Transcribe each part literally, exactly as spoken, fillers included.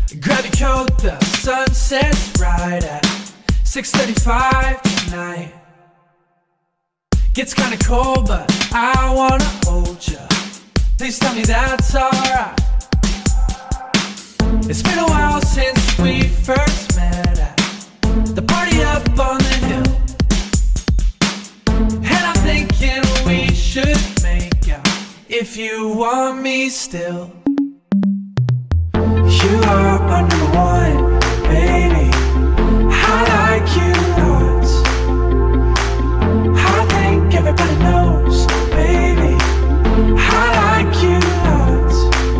Grab your coat, the sun sets right at six thirty-five tonight. Gets kinda cold, but I wanna hold ya. Please tell me that's alright. It's been a while since we first met at the party up on the hill, and I'm thinking we should make out if you want me still. You are my number one, baby. I like you lots. I think everybody knows, baby. I like you lots.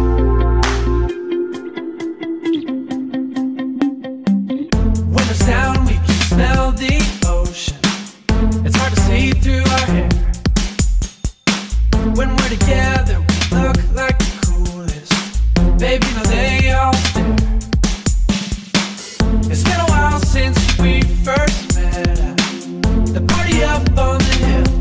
Windows down, we can smell the ocean. It's hard to see through our hair. When we're together, we look like the coolest. Baby, no, they all stare. It's been a while since we first met at the party up on the hill,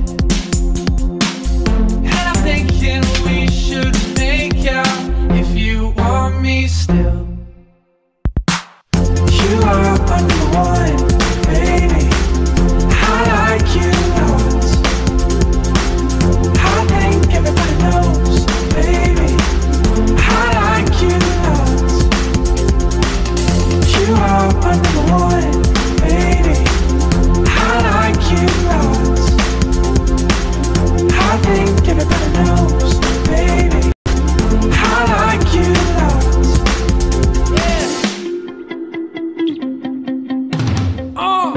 and I'm thinking we should make out if you want me still. You are my number one, baby. I like you lots. I think everybody knows, baby. I like you lots. You are my number one, baby. I like you lots. I think everybody knows, baby. I like you lots. Yeah. Oh.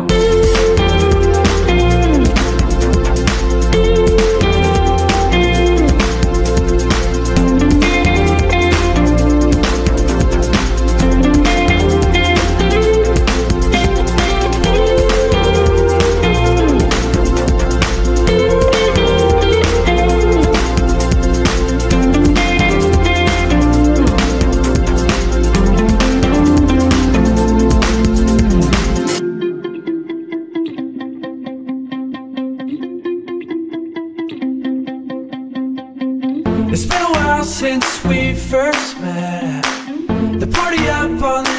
It's been a while since we first met at the party up on the